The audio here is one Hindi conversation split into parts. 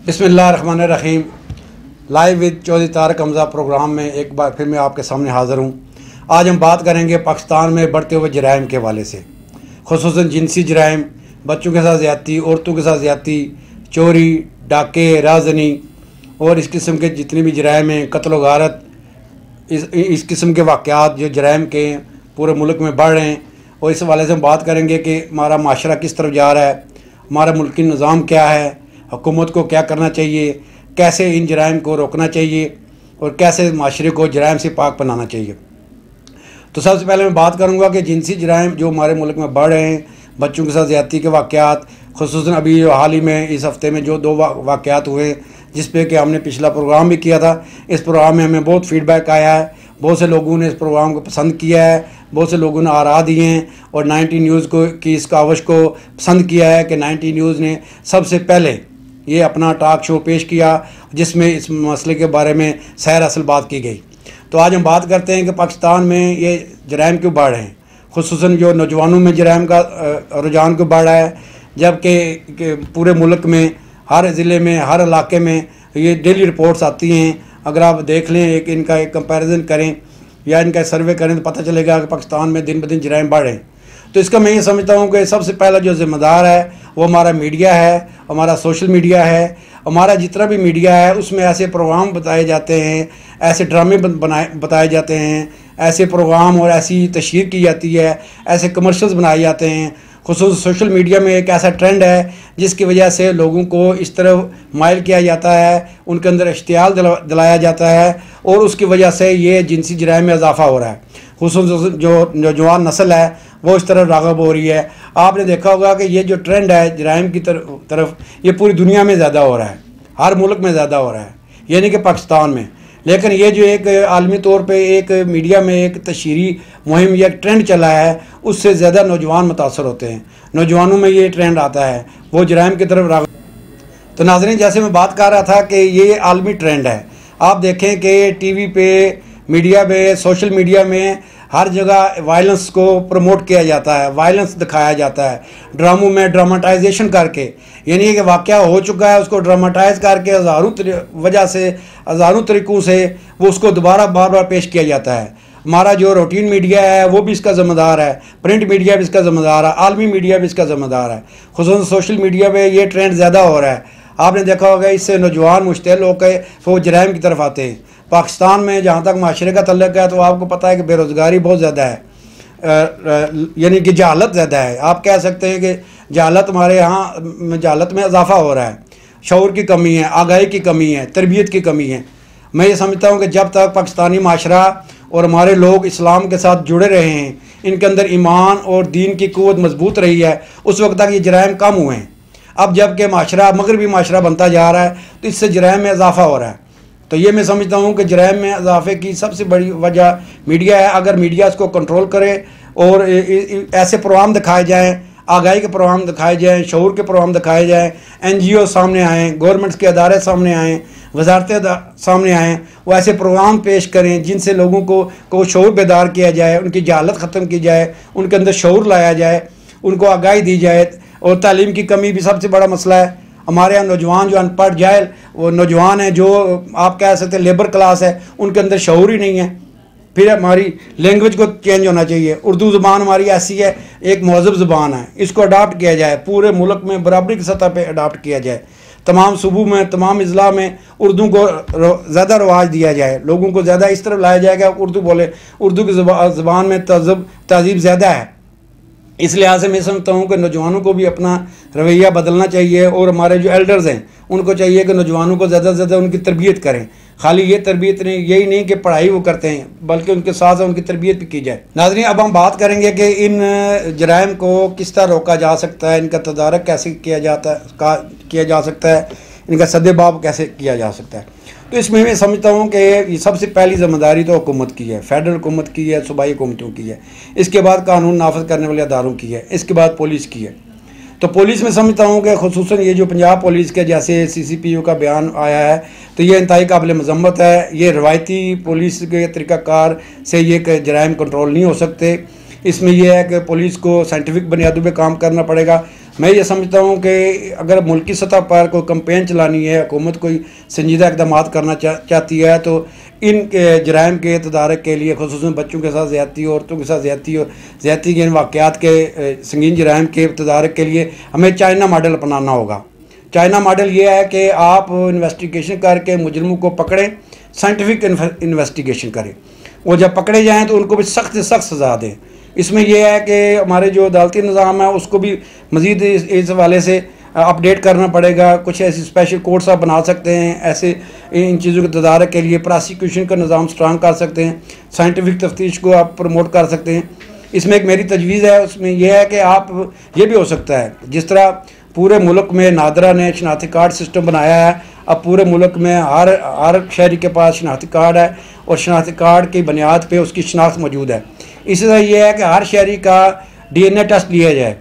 बिस्मिल्लाहिर्रहमानिर्रहीम। Live with Chaudhry Tariq Hamza programme में एक बार फिर मैं आपके सामने हाज़िर हूँ। आज हम बात करेंगे पाकिस्तान में बढ़ते हुए जराइम के हवाले से, खुसूसन जिनसी जराइम, बच्चों के साथ ज़्यादती, औरतों के साथ ज़्यादती, चोरी, डाके, राजनी और इस किस्म के जितने भी जराइम हैं, कत्ल व गारत, इस किस्म के वाक़यात जो जराइम के पूरे मुल्क में बढ़ रहे हैं। और इस हवाले से हम बात करेंगे कि हमारा माशरा किस तरफ जा रहा है, हमारा मुल्की निज़ाम क्या है, हुकूमत को क्या करना चाहिए, कैसे इन जराइम को रोकना चाहिए और कैसे माशरे को जराइम से पाक बनाना चाहिए। तो सबसे पहले मैं बात करूँगा कि जिनसी जराइम जो हमारे मुल्क में बढ़ रहे हैं, बच्चों के साथ ज़्यादती के वाक़यात, खुसूसन अभी हाल ही में इस हफ़्ते में जो दो वाक़यात हुए जिस पे कि हमने पिछला प्रोग्राम भी किया था। इस प्रोग्राम में हमें बहुत फ़ीडबैक आया है, बहुत से लोगों ने इस प्रोग्राम को पसंद किया है, बहुत से लोगों ने आरा दिए हैं और 90 न्यूज़ को की इस कावश को पसंद किया है कि 90 न्यूज़ ने सबसे पहले ये अपना टॉक शो पेश किया जिसमें इस मसले के बारे में सैर असल बात की गई। तो आज हम बात करते हैं कि पाकिस्तान में ये जराइम क्यों बढ़ रहे हैं, खुसूसन जो नौजवानों में जराइम का रुझान क्यों बढ़ रहा है, जबकि पूरे मुल्क में हर ज़िले में हर इलाके में ये डेली रिपोर्ट्स आती हैं। अगर आप देख लें, इनका एक कंपैरिजन करें या इनका सर्वे करें तो पता चलेगा कि पाकिस्तान में दिन ब दिन जराइम बढ़ रहे हैं। तो इसका मैं ये समझता हूँ कि सबसे पहला जो ज़िम्मेदार है वो हमारा मीडिया है, हमारा सोशल मीडिया है। हमारा जितना भी मीडिया है उसमें ऐसे प्रोग्राम बताए जाते हैं, ऐसे ड्रामे बताए जाते हैं, ऐसे प्रोग्राम और ऐसी तशहीर की जाती है, ऐसे कमर्शियल्स बनाए जाते हैं। खुसूस सोशल मीडिया में एक ऐसा ट्रेंड है जिसकी वजह से लोगों को इस तरफ माइल किया जाता है, उनके अंदर इश्तियाल दिलाया जाता है और उसकी वजह से ये जिनसी जराइम में इजाफ़ा हो रहा है। खुसूस जो नौजवान नस्ल है वो इस तरफ राग़िब हो रही है। आपने देखा होगा कि ये जो ट्रेंड है जराइम की तरफ ये पूरी दुनिया में ज़्यादा हो रहा है, हर मुल्क में ज़्यादा हो रहा है, यानी कि पाकिस्तान में। लेकिन ये जो एक आलमी तौर पे एक मीडिया में एक तशहीरी मुहिम या ट्रेंड चला है उससे ज़्यादा नौजवान मुतासर होते हैं, नौजवानों में ये ट्रेंड आता है, वो जराइम की तरफ राग़िब। तो नाज़रीन, जैसे मैं बात कर रहा था कि ये आलमी ट्रेंड है। आप देखें कि टीवी पे, मीडिया में, सोशल मीडिया में हर जगह वायलेंस को प्रमोट किया जाता है, वायलेंस दिखाया जाता है, ड्रामों में ड्रामाटाइजेशन करके, यानी कि वाक़या हो चुका है उसको ड्रामाटाइज करके हज़ारों तरीक़ों से वो उसको दोबारा बार बार पेश किया जाता है। हमारा जो रूटीन मीडिया है वो भी इसका ज़िम्मेदार है, प्रिंट मीडिया भी इसका ज़िम्मेदार है, आलमी मीडिया भी इसका ज़िम्मेदार है। खुसूसन सोशल मीडिया में ये ट्रेंड ज़्यादा हो रहा है। आपने देखा होगा इससे नौजवान मुश्तिल होकर वो जराइम की तरफ आते हैं। पाकिस्तान में जहाँ तक माशरे का तल्लुक़ है तो आपको पता है कि बेरोज़गारी बहुत ज़्यादा है, यानी कि जहालत ज़्यादा है। आप कह सकते हैं कि जहालत हमारे यहाँ जहालत में इजाफ़ा हो रहा है, शऊर की कमी है, आगाही की कमी है, तरबियत की कमी है। मैं ये समझता हूँ कि जब तक पाकिस्तानी माशरा और हमारे लोग इस्लाम के साथ जुड़े रहे हैं, इनके अंदर ईमान और दीन की क़ुव्वत मजबूत रही है, उस वक्त तक ये जराइम कम हुए हैं। अब जबकि माशरा मगरबी माशरा बनता जा रहा है तो इससे जराइम में इजाफ़ा हो रहा है। तो ये मैं समझता हूँ कि जराइम में इजाफे की सबसे बड़ी वजह मीडिया है। अगर मीडिया इसको कंट्रोल करे और ऐसे प्रोग्राम दिखाए जाएँ, आगाही के प्रोग्राम दिखाए जाएँ, शऊर के प्रोग्राम दिखाए जाएँ, NGO सामने आएँ, गवर्नमेंट्स के अदारे सामने आएँ, वजारतें सामने आएँ, वो ऐसे प्रोग्राम पेश करें जिनसे लोगों को शऊर बेदार किया जाए, उनकी जहालत ख़त्म की जाए, उनके अंदर शऊर लाया जाए, उनको आगाही दी जाए। और तालीम की कमी भी सबसे बड़ा मसला है। हमारे यहाँ नौजवान जो अनपढ़ जाहिल वो नौजवान हैं, जो आप कह सकते हैं लेबर क्लास है, उनके अंदर शऊर ही नहीं है। फिर हमारी लैंग्वेज को चेंज होना चाहिए। उर्दू ज़ुबान हमारी ऐसी है, एक महज़ब ज़ुबान है, इसको अडाप्ट किया जाए, पूरे मुल्क में बराबरी की सतह पे अडाप्ट किया जाए। तमाम सूबों में, तमाम अज़ला में उर्दू को ज़्यादा रवाज दिया जाए, लोगों को ज़्यादा इस तरफ लाया जाएगा उर्दू बोले। उर्दू की ज़ुबान में तहज़ीब ज़्यादा है। इस लिहाज से मैं समझता हूँ कि नौजवानों को भी अपना रवैया बदलना चाहिए और हमारे जो एल्डर्स हैं उनको चाहिए कि नौजवानों को ज़्यादा से ज़्यादा उनकी तरबियत करें। खाली ये तरबियत नहीं, यही नहीं कि पढ़ाई वो करते हैं, बल्कि उनके साथ साथ उनकी तरबियत भी की जाए। नाज़रीन, अब हम बात करेंगे कि इन जराइम को किस तरह रोका जा सकता है, इनका तदारक कैसे किया जा सकता है, इनका सद्देबाब कैसे किया जा सकता है। तो इसमें मैं समझता हूँ कि सबसे पहली ज़िम्मेदारी तो हुकूमत की है, फेडरल हुकूमत की है, सूबाई हुकूमतों की है, इसके बाद कानून नाफिज करने वाले अदारों की है, इसके बाद पुलिस की है। तो पुलिस में समझता हूँ कि खुसूसन ये जो पंजाब पुलिस के जैसे CCPO का बयान आया है तो ये इंतहाई काबिल मज़म्मत है। ये रवायती पुलिस के तरीक़ाकार से ये जराइम कंट्रोल नहीं हो सकते। इसमें यह है कि पुलिस को साइंटिफिक बुनियादों पे काम करना पड़ेगा। मैं ये समझता हूँ कि अगर मुल्की सतह पर कोई कैंपेन चलानी है, हुकूमत कोई संजीदा इक़दाम करना चाहती है, तो इन जराइम के तदारक के लिए खुसूसन बच्चों के साथ ज़्यादती, औरतों के साथ ज़्यादती और ज़्यादती के इन वाक़यात के संगीन जराइम के तदारक के लिए हमें चाइना मॉडल अपनाना होगा। चाइना मॉडल ये है कि आप इन्वेस्टिगेशन करके मुजरिमों को पकड़ें, साइंटिफिक इन्वेस्टिगेशन करें, और जब पकड़े जाएँ तो उनको भी सख्त से सख्त सज़ा दें। इसमें यह है कि हमारे जो अदालती निज़ाम है उसको भी मज़ीद इस हवाले से अपडेट करना पड़ेगा। कुछ ऐसी स्पेशल कोर्ट्स आप बना सकते हैं, ऐसे इन चीज़ों के तदारक के लिए प्रोसिक्यूशन का निज़ाम स्ट्रांग कर सकते हैं, साइंटिफिक तफ्तीश को आप प्रमोट कर सकते हैं। इसमें एक मेरी तजवीज़ है, उसमें यह है कि आप ये भी हो सकता है जिस तरह पूरे मुल्क में नादरा ने शनाख्ती कार्ड सिस्टम बनाया है, अब पूरे मुल्क में हर शहरी के पास शनाख्ती कार्ड है और शनाख्ती कार्ड की बुनियाद पे उसकी शनाख्त मौजूद है। इसी तरह यह है कि हर शहरी का DNA टेस्ट लिया जाए।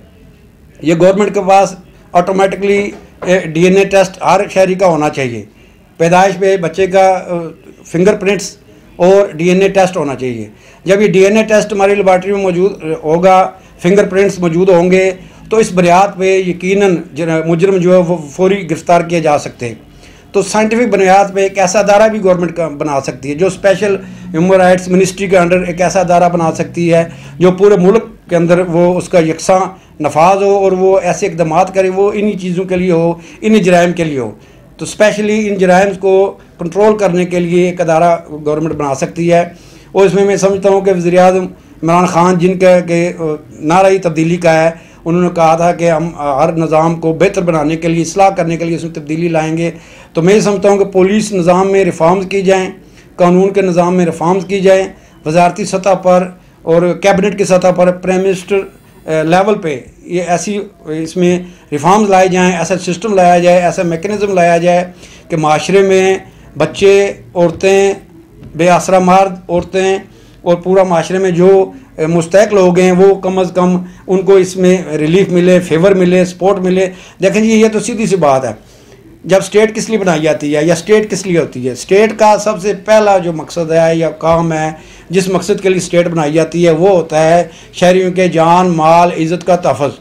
ये गवर्नमेंट के पास ऑटोमेटिकली DNA टेस्ट हर शहरी का होना चाहिए। पैदाइश पे बच्चे का फिंगरप्रिंट्स और DNA टेस्ट होना चाहिए। जब ये DNA टेस्ट हमारी लेबॉर्ट्री में मौजूद होगा, फिंगरप्रिंट्स मौजूद होंगे, तो इस बुनियाद पे यकीनन मुजरिम जो है वो फौरी गिरफ्तार किए जा सकते हैं। तो साइंटिफिक बुनियाद पे एक ऐसा अदारा भी गवर्नमेंट का बना सकती है, जो स्पेशल ह्यूमन राइट्स मिनिस्ट्री के अंडर एक ऐसा अदारा बना सकती है जो पूरे मुल्क के अंदर वो उसका यकसा नफाज हो और वो ऐसे इकदाम करे, वो इन्हीं चीज़ों के लिए हो, इन्हीं जराइम के लिए हो। तो स्पेशली इन जराइम को कंट्रोल करने के लिए एक अदारा गवर्नमेंट बना सकती है। और इसमें मैं समझता हूँ कि वज़ीर-ए-आज़म इमरान ख़ान जिनका के नारा तब्दीली का है, उन्होंने कहा था कि हम हर निज़ाम को बेहतर बनाने के लिए, इस्लाह करने के लिए उसमें तब्दीली लाएंगे। तो मैं समझता हूँ कि पुलिस निज़ाम में रिफॉर्म्स की जाएँ, कानून के निज़ाम में रिफॉर्म्स की जाएँ, वजारती सतह पर और कैबिनेट की सतह पर, प्राइम मिनिस्टर लेवल पे ये ऐसी इसमें रिफॉर्म्स लाए जाएँ, ऐसा सिस्टम लाया जाए, ऐसा मेकनिज़म लाया जाए कि माशरे में बच्चे, औरतें, बेआसरा मर्द, औरतें और पूरा माशरे में जो मुस्तहक लोग हैं वो कम अज़ कम उनको इसमें रिलीफ मिले, फेवर मिले, सपोर्ट मिले। देखें जी, ये तो सीधी सी बात है, जब स्टेट किस लिए बनाई जाती है या स्टेट किस लिए होती है? स्टेट का सबसे पहला जो मकसद है या काम है, जिस मकसद के लिए स्टेट बनाई जाती है, वो होता है शहरियों के जान, माल, इज़्ज़त का तहफ़्फ़ुज़।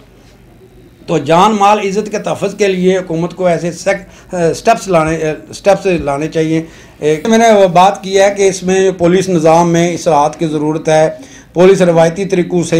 तो जान, माल, इज़्ज़त के तहफ़्फ़ुज़ के लिए हुकूमत को ऐसे स्टेप्स लाने चाहिए। मैंने वो बात की है कि इसमें पुलिस निज़ाम में इसरात की ज़रूरत है। पुलिस रवायती तरीक़ों से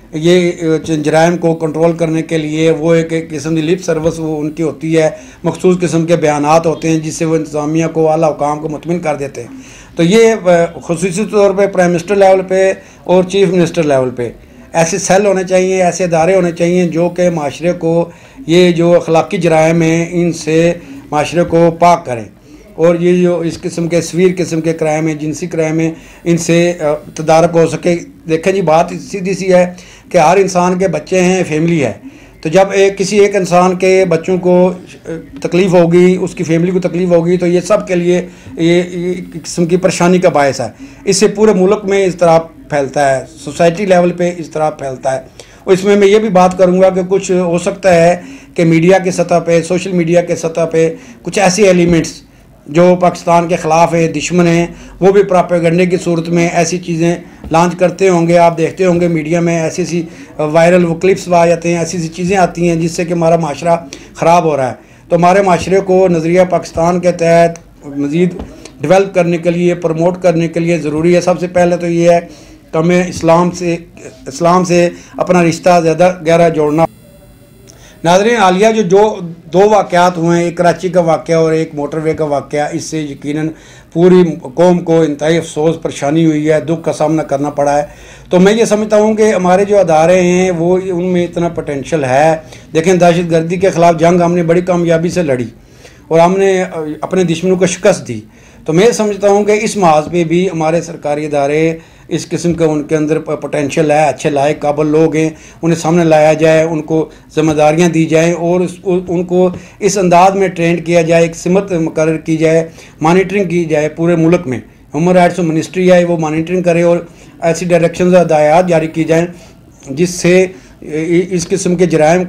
ये जराइम को कंट्रोल करने के लिए वो एक किस्म की लिप सर्विस वो उनकी होती है, मखसूस किस्म के बयानात होते हैं जिससे वो इंतज़ामिया को, आला हुकाम को मुतमिन कर देते हैं। तो ये खुसूसी तौर पे प्राइम मिनिस्टर लेवल पे और चीफ मिनिस्टर लेवल पे ऐसे सेल होने चाहिए, ऐसे अदारे होने चाहिए जो कि माशरे को ये जो अखलाकी जराइम हैं इनसे माशरे को पाक करें। और ये जो इस किस्म के सवीर किस्म के क्राइम हैं, जिनसी क्राइम हैं, इनसे तदारक हो सके। देखें जी, बात सीधी सी है कि हर इंसान के बच्चे हैं, फैमिली है। तो जब किसी एक इंसान के बच्चों को तकलीफ़ होगी, उसकी फैमिली को तकलीफ़ होगी, तो ये सब के लिए ये किस्म की परेशानी का बायस है। इससे पूरे मुल्क में इस तरह फैलता है, सोसाइटी लेवल पे इस तरह फैलता है। और इसमें मैं ये भी बात करूँगा कि कुछ हो सकता है कि मीडिया के सतह पे, सोशल मीडिया के सतह पे कुछ ऐसे एलिमेंट्स जो पाकिस्तान के ख़िलाफ़ है, दुश्मन हैं, वो भी प्रोपेगेंडे की सूरत में ऐसी चीज़ें लॉन्च करते होंगे। आप देखते होंगे मीडिया में ऐसी ऐसी वायरल वो क्लिप्स आ जाते हैं, ऐसी ऐसी चीज़ें आती हैं जिससे कि हमारा माशरा ख़राब हो रहा है। तो हमारे माशरे को नज़रिया पाकिस्तान के तहत मज़ीद डेवलप करने के लिए, प्रमोट करने के लिए ज़रूरी है। सबसे पहले तो ये है कि हमें इस्लाम से अपना रिश्ता ज़्यादा गहरा जोड़ना। नाज़रीन, हालिया जो दो वाक़यात हुए हैं, एक कराची का वाक़या और एक मोटरवे का वाक़या, इससे यकीनन पूरी कौम को इंतहाई अफसोस, परेशानी हुई है, दुख का सामना करना पड़ा है। तो मैं ये समझता हूँ कि हमारे जो अदारे हैं वो उनमें इतना पोटेंशल है। देखें, दहशत गर्दी के ख़िलाफ़ जंग हमने बड़ी कामयाबी से लड़ी और हमने अपने दुश्मनों को शिकस्त दी। तो मैं समझता हूँ कि इस महाज पे भी हमारे सरकारी इदारे इस किस्म का उनके अंदर पोटेंशियल है, अच्छे लायक काबिल लोग हैं, उन्हें सामने लाया जाए, उनको जिम्मेदारियाँ दी जाएँ और उनको इस अंदाज में ट्रेंड किया जाए, एक सिमत मुकर्रर की जाए, मॉनिटरिंग की जाए पूरे मुल्क में। ह्यूमन राइट्स मिनिस्ट्री है वो मॉनिटरिंग करे और ऐसी डायरेक्शन हदायत जारी की जाएँ जिससे इस किस्म के जराइम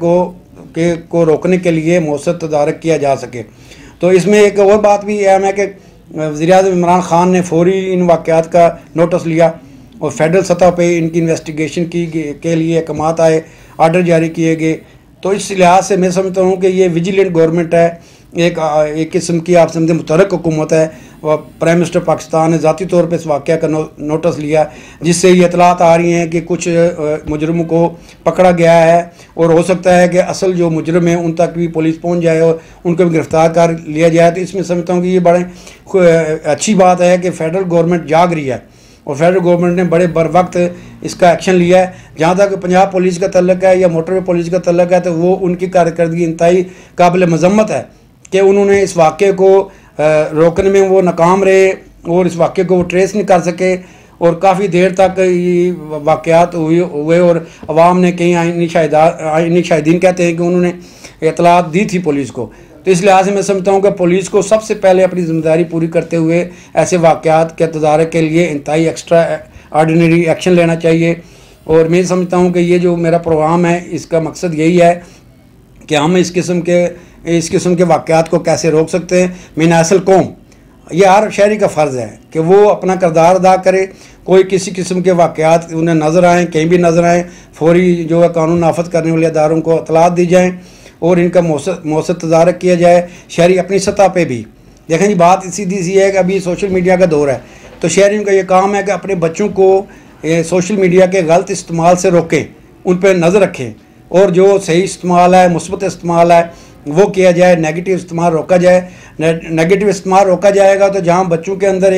को रोकने के लिए मौसर तदारक किया जा सके। तो इसमें एक और बात भी अहम है कि वज़ीर-ए-आज़म इमरान ख़ान ने फौरी इन वाक़यात का नोटिस लिया और फेडरल सतह पे इनकी इन्वेस्टिगेशन के लिए अहकामात आए, आर्डर जारी किए गए। तो इस लिहाज से मैं समझता हूँ कि ये विजिलेंट गवर्नमेंट है, एक किस्म की आप समझे मुतहरक हुकूमत है। वह प्राइम मिनिस्टर पाकिस्तान ने ज़ाती तौर पर इस वाक़या का नोटिस लिया, जिससे ये इतलात आ रही हैं कि कुछ मुजरमों को पकड़ा गया है, और हो सकता है कि असल जो मुजरम है उन तक भी पुलिस पहुंच जाए और उनको भी गिरफ़्तार कर लिया जाए। तो इसमें समझता हूँ कि ये बड़े अच्छी बात है कि फ़ेडरल गवर्नमेंट जाग रही है, और फेडरल गवर्नमेंट ने बड़े बर वक्त इसका एक्शन लिया है। जहाँ तक पंजाब पुलिस का तल्लक है या मोटरवे पुलिस का तल्लक है, तो वो उनकी कारकर्दगी इंतहाई काबिल मजम्मत है कि उन्होंने इस वाक़े को रोकने में वो नाकाम रहे और इस वाक़े को वो ट्रेस नहीं कर सके, और काफ़ी देर तक ये वाक़यात हुए और अवाम ने कहीं आइनी शाहिदीन कहते हैं कि उन्होंने इतलात दी थी पुलिस को। तो इस लिहाज से मैं समझता हूँ कि पुलिस को सबसे पहले अपनी ज़िम्मेदारी पूरी करते हुए ऐसे वाक़यात के तदारक के लिए इंतहाई एक्स्ट्रा ऑर्डिनरी एक्शन लेना चाहिए। और मैं समझता हूँ कि ये जो मेरा प्रोग्राम है इसका मकसद यही है कि हम इस किस्म के वाक़यात को कैसे रोक सकते हैं। मीनासल कौम, ये हर शहरी का फ़र्ज़ है कि वो अपना किरदार अदा करे। कोई किसी किस्म के वाक़यात उन्हें नज़र आएँ, कहीं भी नज़र आएँ, फौरी जो है कानून नाफज करने वाले अदारों को इतलात दी जाएँ और इनका मौसर तदारक किया जाए। शहरी अपनी सतह पे भी देखें जी, बात सीधी सी है कि अभी सोशल मीडिया का दौर है, तो शहरियों का ये काम है कि अपने बच्चों को सोशल मीडिया के गलत इस्तेमाल से रोकें, उन पर नज़र रखें, और जो सही इस्तेमाल है, मुस्बत इस्तेमाल है, वो किया जाए। नेगेटिव इस्तेमाल रोका जाए। नेगेटिव इस्तेमाल रोका जाएगा तो जहाँ बच्चों के अंदर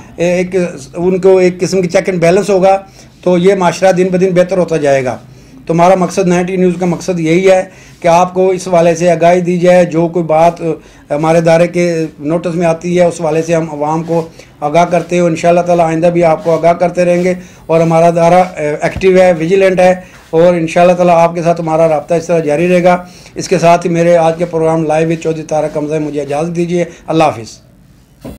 उनको एक किस्म की चेक एंड बैलेंस होगा, तो ये माशरा दिन ब दिन बेहतर होता जाएगा। तो हमारा मकसद 90 न्यूज़ का मकसद यही है कि आपको इस वाले से आगाही दी जाए। जो कोई बात हमारे दायरे के नोटिस में आती है उस वाले से हम आवाम को आगाह करते हो। इंशाअल्लाह ताला आइंदा भी आपको आगाह करते रहेंगे, और हमारा दायरा एक्टिव है, विजिलेंट है, और इंशाअल्लाह ताला आपके साथ हमारा रब्ता इस तरह जारी रहेगा। इसके साथ ही मेरे आज के programme live with Chaudhry Tariq Hamza मुझे इजाज़त दीजिए। अल्लाह हाफिज़।